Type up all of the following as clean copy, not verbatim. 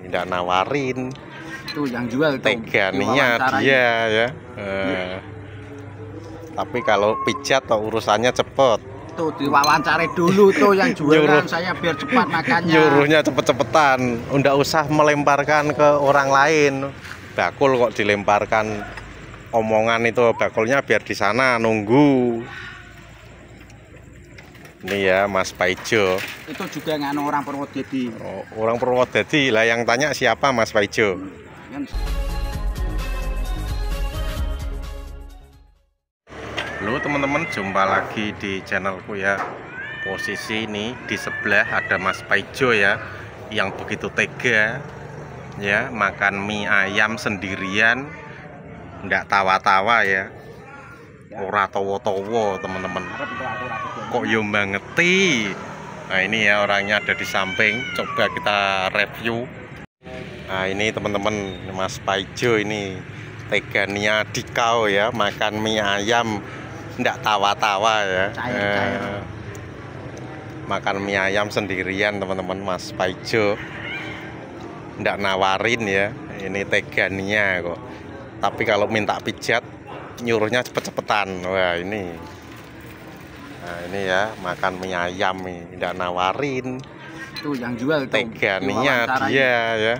tidak nawarin. Tuh yang jual teganinya dia ya. Tapi kalau pijat atau urusannya cepet. Tuh diwawancari dulu tuh yang jualan saya biar cepat makannya. Nyuruhnya cepet-cepetan, nggak usah melemparkan ke orang lain. Bakul kok dilemparkan omongan itu, bakulnya biar di sana nunggu. Ini ya Mas Paijo. Itu juga nganu orang Purwodadi. Oh, orang Purwodadi lah yang tanya siapa Mas Paijo. Halo teman-teman, jumpa lagi di channelku ya. Posisi ini di sebelah ada Mas Paijo ya, yang begitu tega ya, makan mie ayam sendirian, nggak tawa-tawa ya. Ora towo-towo teman-teman, kok yo bangeti. Nah ini ya orangnya ada di samping, coba kita review. Nah ini teman-teman, Mas Paijo ini tegania dikau ya, makan mie ayam ndak tawa-tawa ya. Makan mie ayam sendirian teman-teman, Mas Paijo ndak nawarin ya, ini tegania kok. Tapi kalau minta pijat nyuruhnya cepet-cepetan. Wah ini, nah ini ya makan mie ayam nih, ndak nawarin. Tuh yang jual teganinya dia ya.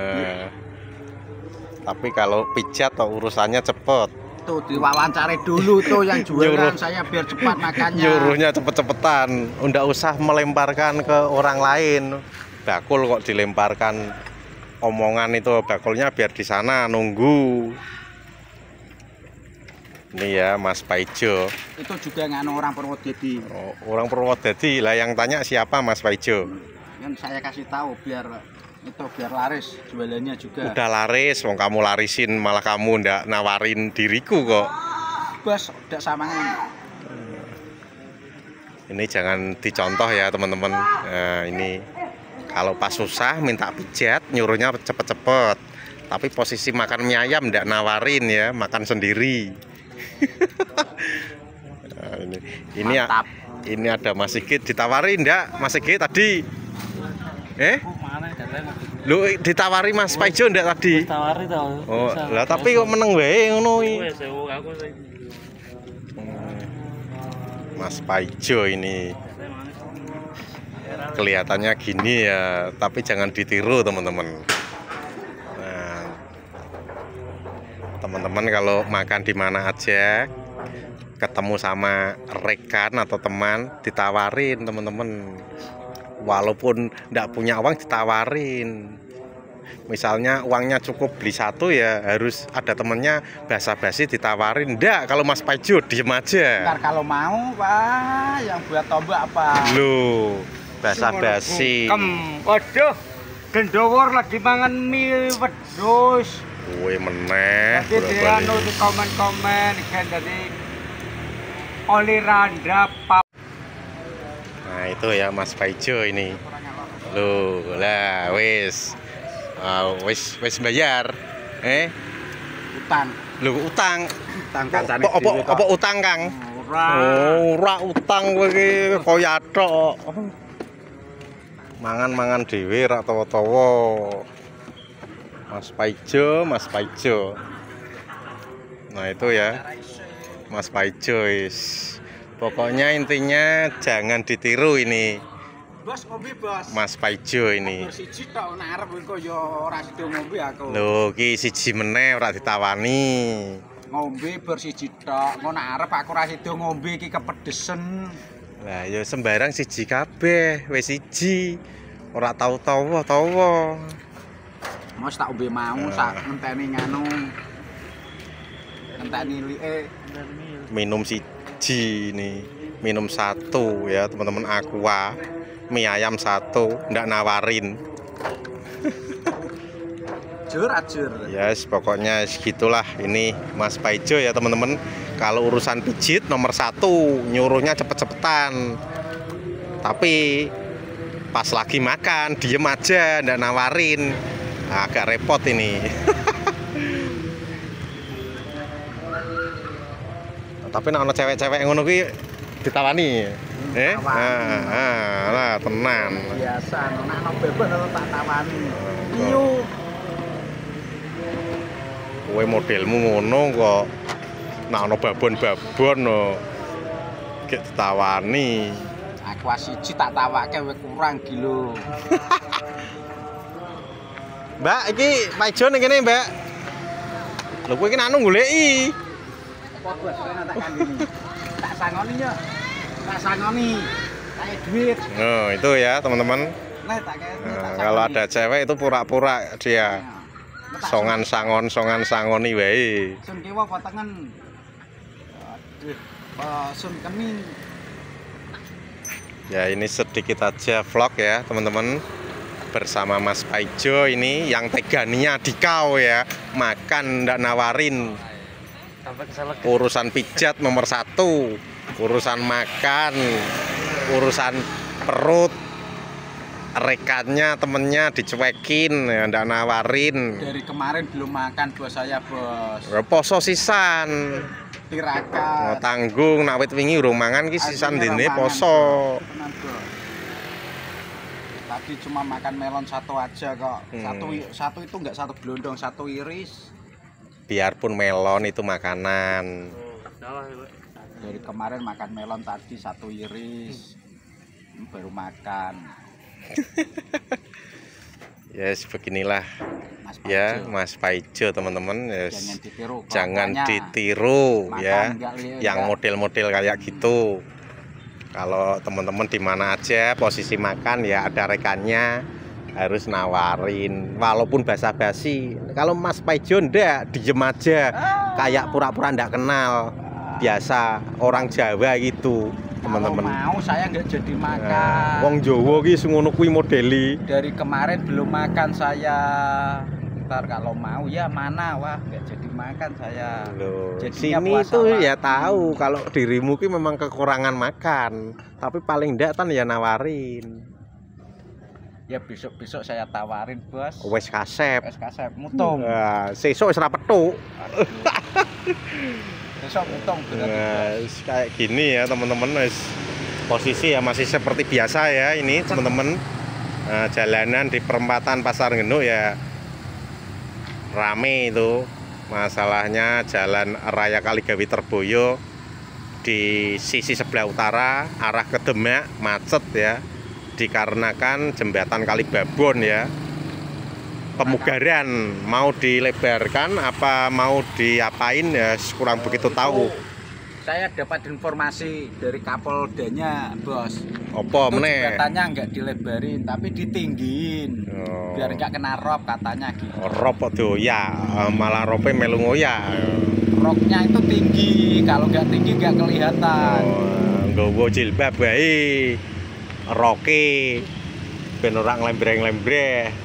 Tapi kalau pijat atau urusannya cepet. Tuh diwawancari dulu tuh yang jualan saya biar cepat makannya. Nyuruhnya cepet-cepetan, nggak usah melemparkan ke orang lain. Bakul kok dilemparkan omongan itu, bakulnya biar di sana nunggu. Ini ya Mas Paijo. Itu juga nganu orang Purwodadi. Oh, orang Purwodadi lah yang tanya siapa Mas Paijo. Yang saya kasih tahu biar laris jualannya juga. Udah laris, wong kamu larisin malah kamu ndak nawarin diriku kok. Bos, udah samangan. Ini jangan dicontoh ya teman-teman. Nah, ini kalau pas susah minta pijat nyuruhnya cepet-cepet. Tapi posisi makan mie ayam ndak nawarin ya, makan sendiri. Nah, ini ada Mas Sigit, ditawarin ndak Mas Sigit tadi? Lu ditawari Mas Paijo ndak tadi? Ditawari tau. Oh, lah tapi kok meneng wae ngono iki. Mas Paijo ini kelihatannya gini ya, tapi jangan ditiru teman-teman. Nah, teman-teman kalau makan di mana aja, ketemu sama rekan atau teman, ditawarin teman-teman. Walaupun nggak punya uang ditawarin. Misalnya uangnya cukup beli satu ya harus ada temennya basa-basi ditawarin. Nggak, kalau Mas Paijo diem aja. Ntar kalau mau Pak, yang buat tombak apa? Loh, basa-basi. Waduh, gendowor lagi mangan mie wedhus. Woi meneh. Jadi dia nulis komen-komen kan dari Oli Randa. Nah itu ya Mas Paijo ini. Loh, lah wis bayar. Utang. Loh utang. Utang kancane. Apa utang Kang? Ora utang kowe iki kaya tok. Mangan-mangan dhewe ra tawa-tawa. Mas Paijo. Nah itu ya Mas Paijo is. Pokoknya intinya jangan ditiru ini. Bos ngombe bos. Mas Paijo ini. Siji tok nek arep kok ya ora sida ngombe aku. Lho, ki siji meneh ora ditawani. Ngombe bar siji tok. Ngono arep aku ora sida ngombe iki kepedesen. Lah ya sembarang siji kabeh, wis siji. Ora tawa-tawa. Mas tak ombe mau sak ngenteni nganu. Ngenteni like. Minum siji nih. Minum satu ya teman-teman, Aqua. Mie ayam satu, ndak nawarin. Jur. Yes, pokoknya segitulah ini Mas Paijo ya teman-teman. Kalau urusan pijit nomor 1, nyuruhnya cepet-cepetan. Tapi pas lagi makan diem aja, ndak nawarin. Nah, agak repot ini. Tapi nek ana cewek-cewek ngono kuwi ditawani. Lah tenan. Biasa nek ana bebas tak tawani. Iyo Kowe modelmu ngono kok. Nah ono babon-babon no. Gek ditawani. Aku siji tak tawake kowe kurang gilo. Mbak, iki paijo ning kene, Mbak. Lho kowe iki nak goleki. Apa bos kena tak kandini. Tak sangoni yo. Tak sangoni. Kayak duit. Oh, itu ya, teman-teman. Nah, tak kayak Nah, kalau ada cewek itu pura-pura dia. Songan sangoni wae. Sun kiwa potongan. Aduh, sun kening. Ya ini sedikit aja vlog ya teman-teman bersama Mas Paijo ini yang teganinya dikau ya, makan ndak nawarin. Urusan pijat nomor 1, urusan makan, urusan perut, rekannya temennya dicuekin ya, ndak nawarin. Dari kemarin belum makan bos saya bos. Poso sisan. Tirakat. Tanggung nak wit wingi urung mangan ki sisan dene poso. Tenan, bos. Tadi cuma makan melon 1 aja kok. Satu itu enggak 1 gelondong, 1 iris. Biarpun melon itu makanan. Dari kemarin makan melon tadi 1 iris. Baru makan. Yes, beginilah Mas ya Paijo. Mas Paijo teman-teman. Yes. Jangan ditiru. Jangan Makanya ditiru ya. Enggak, Yang model-model kayak gitu. Kalau teman-teman di mana aja posisi makan ya ada rekannya harus nawarin walaupun basa-basi. Kalau Mas Paijo ndak diem aja kayak pura-pura ndak kenal. Biasa orang Jawa gitu, teman-teman. Mau saya nggak jadi makan. Nah, wong Jawa ki ngono kuwi modeli. Dari kemarin belum makan saya. Ntar kalau mau ya mana wah nggak jadi makan saya. Loh, Jadinya sini puasa tuh lagi. ya tahu kalau dirimu ki memang kekurangan makan, tapi paling ndak kan ya nawarin. Ya besok-besok saya tawarin bos. Wes kasep. SKSF mutung. Nah, sesuk wis ra petuk. Besok mutung berarti. Nah, kayak gini ya teman-teman, wis posisi ya masih seperti biasa ya ini teman-teman. Nah, jalanan di perempatan Pasar Genuk ya rame itu. Masalahnya jalan raya Kaligawi Terboyo di sisi sebelah utara arah ke Demak macet ya, dikarenakan jembatan Kalibabon ya. Pemugaran mau dilebarkan apa mau diapain ya kurang begitu tahu. Saya dapat informasi dari Kapoldanya bos. Apa meneh? Jembatannya nggak dilebarin tapi ditinggiin. Oh. Biar nggak kena rob katanya gitu. Rob doya, malah rope melu ngoyak. Roknya itu tinggi, kalau nggak tinggi nggak kelihatan. Nggawa jilbab wae. Roke ben ora nglembreng-lembreh.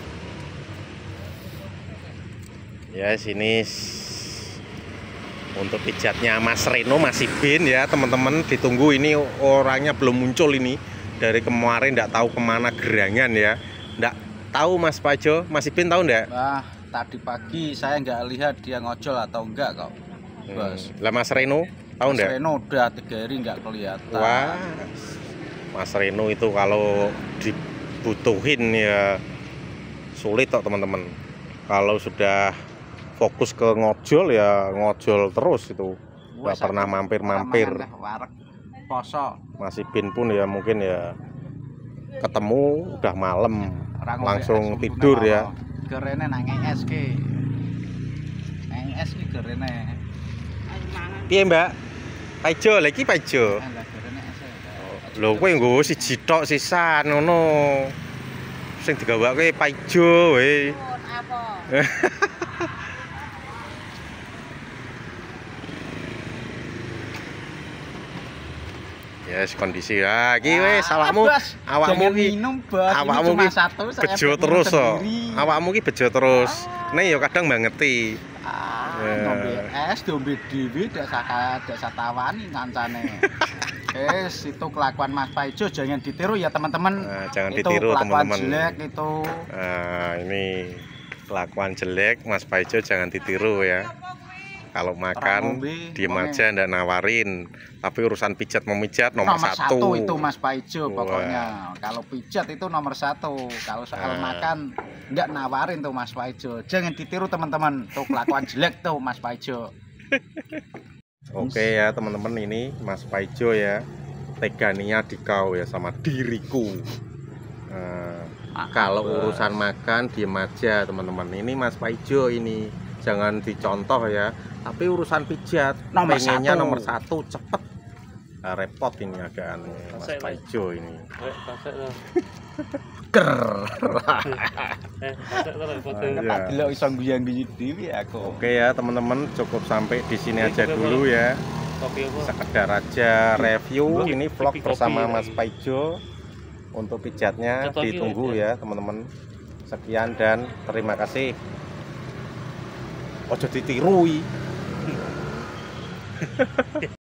Ya sini untuk pijatnya Mas Reno masih bin ya teman-teman, ditunggu ini orangnya belum muncul ini dari kemarin, nggak tahu kemana gerangan ya, nggak tahu Mas Paijo masih bin tahu nggak? Wah tadi pagi saya nggak lihat dia ngojol atau enggak kok bos. Lah Mas Reno tahu Mas nggak? Reno udah 3 hari nggak kelihatan. Wah Mas Reno itu kalau dibutuhin ya sulit kok teman-teman. Kalau sudah fokus ke ngojol ya ngojol terus itu, nggak pernah mampir-mampir. Wareg poso. Masih bin pun ya mungkin ya ketemu udah malam langsung tidur ya. Gerene nang ES ki. ES ki gerene. Piye Mbak? Paijo lagi Paijo. Lah gerene ES. Lho kowe nggo siji tok sisan ngono. Sing digawake Paijo wae. Apa? Yes, kondisi ya iki wis awakmu ki minum bos. awakmu ki bejo terus kok. Awakmu ki bejo terus. Nek ya kadang bangeti. Ngombe es, dombe dhewe dak satawani kancane. Itu kelakuan Mas Paijo jangan ditiru ya teman-teman. Nah, jangan itu ditiru kelakuan teman-teman. Jelek itu. Nah, ini kelakuan jelek Mas Paijo jangan ditiru ya. Kalau makan ngombe, diem pokoknya. aja ndak nawarin. Tapi urusan pijat memijat nomor satu. itu Mas Paijo Wah. pokoknya. Kalau pijat itu nomor 1. Kalau soal makan nggak nawarin tuh Mas Paijo. Jangan ditiru teman-teman. Tuh kelakuan jelek tuh Mas Paijo. Oke ya teman-teman, ini Mas Paijo ya, teganinya dikau ya sama diriku. Kalau urusan makan diem aja teman-teman. Ini Mas Paijo ini, jangan dicontoh ya. Tapi urusan pijat Nomor pengennya 1. nomor 1 cepet. Repot ini agak Mas Paijo ini. Ker. Iya. Delok iso guyu-guyu dhewe aku. Oke ya teman-teman, cukup sampai di sini aja dulu ya. Sekedar aja review ini vlog bersama Mas Paijo. Untuk pijatnya ditunggu ya teman-teman. Sekian dan terima kasih. Ojo ditirui.